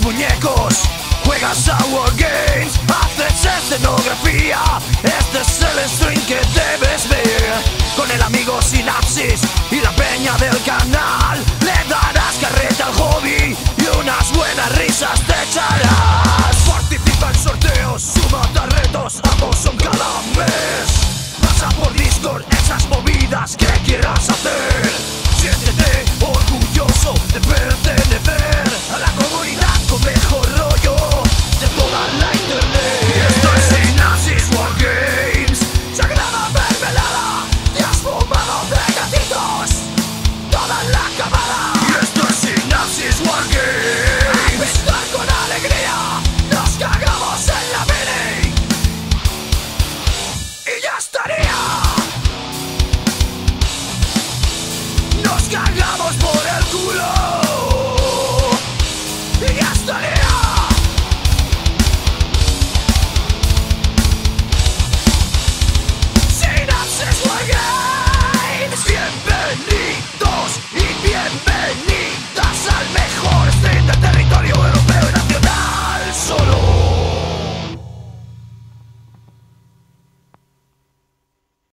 muñecos, juegas a Wargames, haces escenografía. Este es el stream que debes ver, con el amigo Sinapsis y la peña del canal. Le darás carreta al hobby y unas buenas risas te echarás. Participa en sorteos, súmate a retos, ambos son cada mes. Pasa por Discord esas movidas que quieras hacer. Siéntete orgulloso de pertenecer a la comunidad con mejor rollo de toda la internet. Y esto es Sinapsis Wargames, sagrada mermelada, te has fumado de gatitos toda la camada. Y esto es Sinapsis Wargames, a pensar con alegría, nos cagamos en la mini y ya estaría. Nos cagamos por el culo.